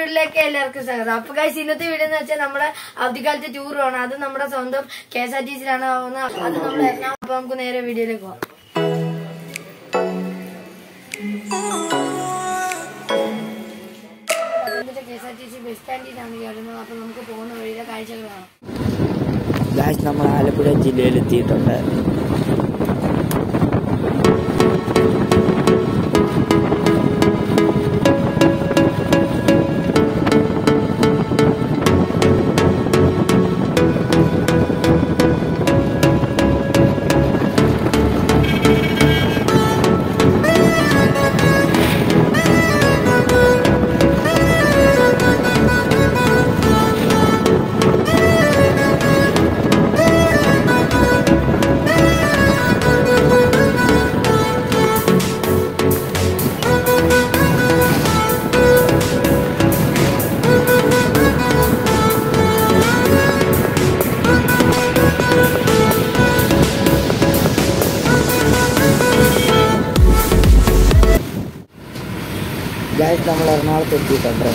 വീഡിയോയിലേക്ക് എല്ലാവർക്കും സ്വാഗതം. അപ്പൊ ഗൈസ് ഇന്നത്തെ വീഡിയോ എന്ന് വെച്ചാൽ നമ്മുടെ അവധിക്കാലത്തെ ടൂറാണ്. അത് നമ്മുടെ സ്വന്തം KSRTCയിലാണ് പോകുന്നത്. അത് നമ്മൾ എറണാകുളം. അപ്പൊ നമുക്ക് നേരെ വീഡിയോയിലേക്ക് പോകാം. KSRTC ബസ് സ്റ്റാൻഡിലാണ് കയറുന്നത്. അപ്പൊ നമുക്ക് പോകുന്ന വഴിയിലെ കാഴ്ചകൾ കാണാം. നമ്മൾ ആലപ്പുഴ ജില്ലയിലെത്തിയിട്ടുണ്ട്. നമ്മൾ എറണാകുളത്ത് എത്തിയിട്ടുണ്ട്.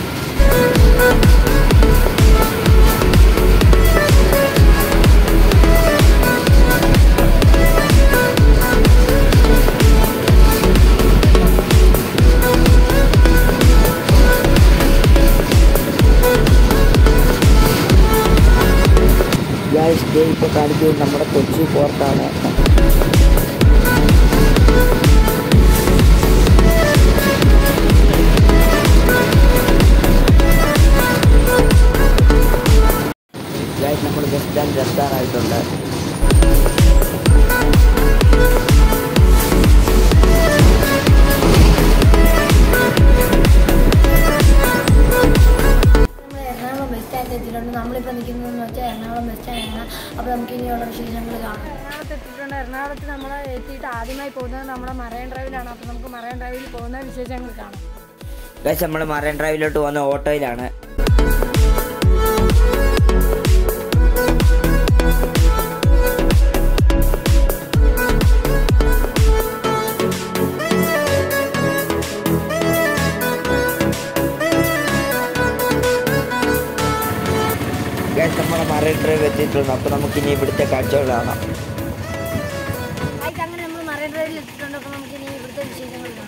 ഇപ്പോൾ കാണിക്കുന്നത് നമ്മുടെ കൊച്ചി പോർട്ടാണ്. നമ്മൾ ബസ് സ്റ്റാൻഡ് എത്താറായിട്ടുണ്ട്. എറണാകുളം ബസ് സ്റ്റാൻഡിൽ എത്തിയിട്ടുണ്ട്. നമ്മളിപ്പോൾ നിൽക്കുന്നതെന്ന് വെച്ചാൽ എറണാകുളം ബസ് സ്റ്റാൻഡാണ്. അപ്പോൾ നമുക്ക് ഇനിയുള്ള വിശേഷങ്ങൾ കാണാം. എറണാകുളത്ത് എത്തിയിട്ടുണ്ട്. എറണാകുളത്ത് നമ്മൾ എത്തിയിട്ട് ആദ്യമായി പോകുന്നത് നമ്മുടെ മറൈൻ ഡ്രൈവിലാണ്. അപ്പോൾ നമുക്ക് മറൈൻ ഡ്രൈവിൽ പോകുന്ന വിശേഷങ്ങൾ കാണാം. നമ്മൾ മറൈൻ ഡ്രൈവിലോട്ട് പോകുന്ന ഓട്ടോയിലാണ്. നമ്മുടെ മറൈൻ ഡ്രൈവ് എത്തിയിട്ടുണ്ട്. അപ്പോൾ നമുക്കിനി ഇവിടുത്തെ കാഴ്ചകൾ കാണാം. അങ്ങനെ നമ്മൾ മറൈൻ ഡ്രൈവിൽ എത്തിയിട്ടുണ്ട്. അപ്പോൾ നമുക്കിനി ഇവിടുത്തെ വിശേഷങ്ങൾ കാണാം.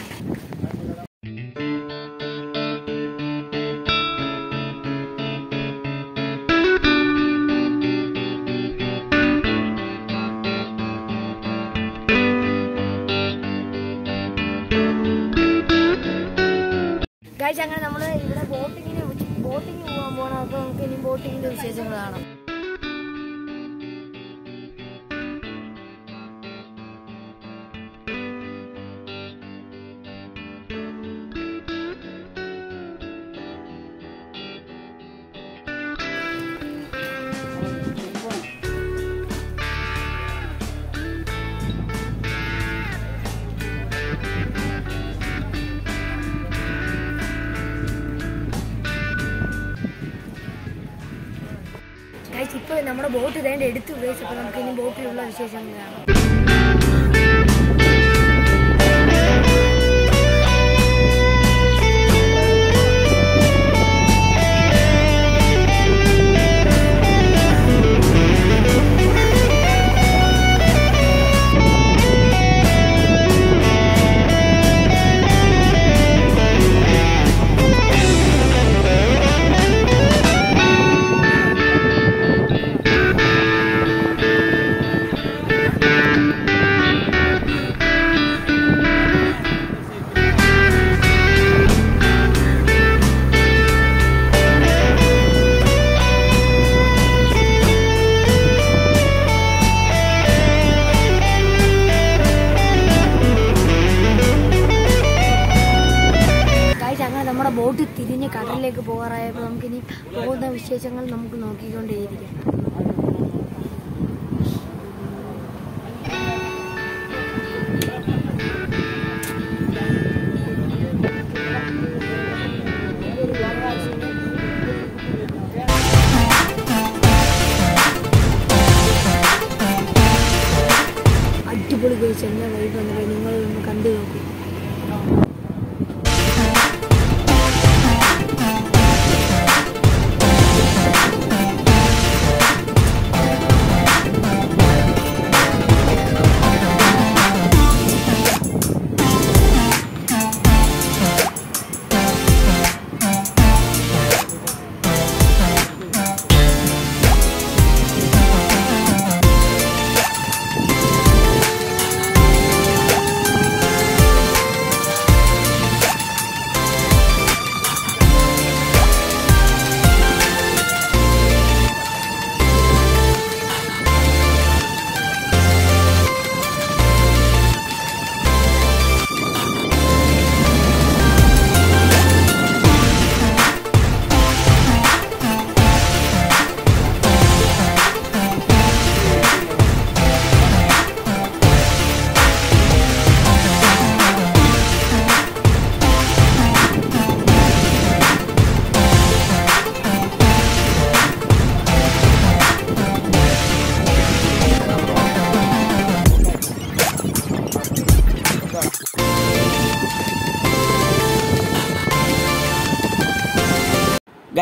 ഗൈസ് അങ്ങനെ നമ്മൾ ഇവിടെ ബോട്ടിങ്ങിന് പോകാൻ പോകണം. അപ്പോൾ നമുക്ക് ഇനി ബോട്ടിങ്ങിന്റെ വിശേഷങ്ങൾ കാണാം. ഇപ്പോൾ നമ്മുടെ ബോട്ട് ഇതേണ്ട എടുത്ത് ഉപയോഗിച്ചപ്പോൾ നമുക്ക് ഇനി ബോട്ടിലുള്ള വിശേഷങ്ങൾ കാണാം. നമ്മുടെ ബോട്ട് തിരിഞ്ഞ് കടലിലേക്ക് പോകാറായപ്പോൾ നമുക്കിനി പോകുന്ന വിശേഷങ്ങൾ നമുക്ക് നോക്കിക്കൊണ്ടേയിരിക്കാം. അടിപൊളി കഴിച്ച് എന്നെ വൈബ് വന്നത് നിങ്ങളൊന്ന് കണ്ടു നോക്കും.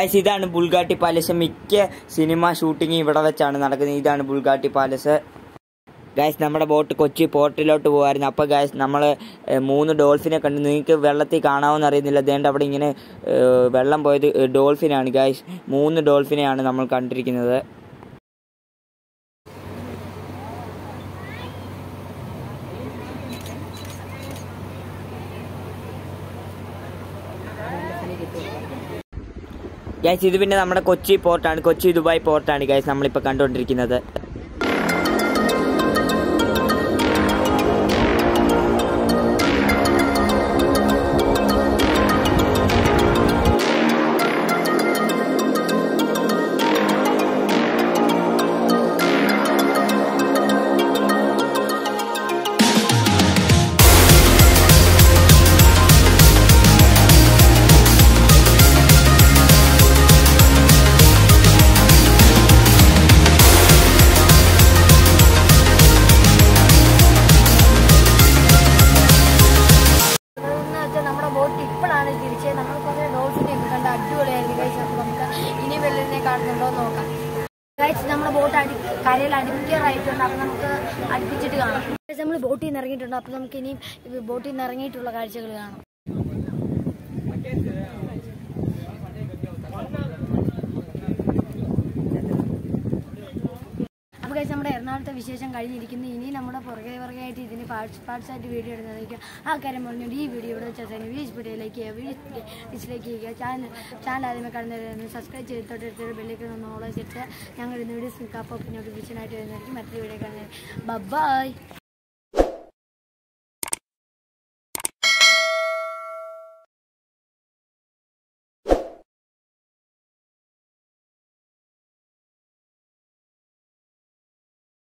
ഗൈസ് ഇതാണ് ബുൾഗാട്ടി പാലസ്. മിക്ക സിനിമ ഷൂട്ടിങ് ഇവിടെ വെച്ചാണ് നടക്കുന്നത്. ഇതാണ് ബുൾഗാട്ടി പാലസ്. ഗൈസ് നമ്മുടെ ബോട്ട് കൊച്ചി പോർട്ടിലോട്ട് പോകുമായിരുന്നു. അപ്പോൾ ഗൈസ് നമ്മൾ 3 ഡോൾഫിനെ കണ്ടു. നിങ്ങൾക്ക് വെള്ളത്തിൽ കാണാമെന്ന് അറിയുന്നില്ല. ദേണ്ട അവിടെ ഇങ്ങനെ വെള്ളം പോയത് ഡോൾഫിനാണ് ഗൈസ്. 3 ഡോൾഫിനെയാണ് നമ്മൾ കണ്ടിരിക്കുന്നത്. ഗൈസ് ഇത് പിന്നെ നമ്മുടെ കൊച്ചി പോർട്ടാണ്. കൊച്ചി ദുബായ് പോർട്ടാണ് ഗൈസ് നമ്മളിപ്പോൾ കണ്ടുകൊണ്ടിരിക്കുന്നത്. നമ്മുടെ ബോട്ട് ഇപ്പോഴാണ് തിരിച്ചത്. നമ്മൾ കുറേ ഡോൾഫിനെ കണ്ട് അടിപൊളിയായിരുന്നു ഗൈസ്. അപ്പോൾ നമുക്ക് ഇനി വെള്ളിനെ കാണുന്നുണ്ടോ എന്ന് നോക്കാം. ഗൈസ് നമ്മുടെ ബോട്ട് കരയിൽ അടുപ്പിക്കാറായിട്ടുണ്ട്. അപ്പോൾ നമുക്ക് അടുപ്പിച്ചിട്ട് കാണാം. നമ്മൾ ബോട്ടിൽ നിന്ന് ഇറങ്ങിയിട്ടുണ്ട്. അപ്പോൾ നമുക്ക് ഇനിയും ബോട്ടിൽ നിന്ന് ഇറങ്ങിയിട്ടുള്ള കാഴ്ചകൾ കാണാം. അപ്പോൾ ഗൈസ് നമ്മുടെ എറണാകുളത്തെ വിശേഷം കഴിഞ്ഞിരിക്കുന്നു. ഇനി നമ്മുടെ പുറകെ ആയിട്ട് ഇതിന് പാർട്സ് ആയിട്ട് വീഡിയോ ഇടുന്നതായിരിക്കും. ആ കാര്യം പറഞ്ഞുകൊണ്ട് ഈ വീഡിയോ ഇവിടെ വെച്ചാൽ വീഡിയോ ലൈക്ക് ചെയ്യുക, ഡിസ്ലൈക്ക് ചെയ്യുക. ചാനൽ ആദ്യമേ കാണുന്നവരായിരുന്നു സബ്സ്ക്രൈബ് ചെയ്ത് തൊട്ടടുത്തൊരു ബെല്ലേക്ക് ഒന്ന് ഓളോ ചെയ്തിട്ട് ഞങ്ങൾ ഇന്ന് വീഡിയോസ് നോട്ടിഫിക്കേഷനായിട്ട് വരുന്നതായിരിക്കും. മറ്റൊരു വീഡിയോ കാണുന്നത്. ബൈ.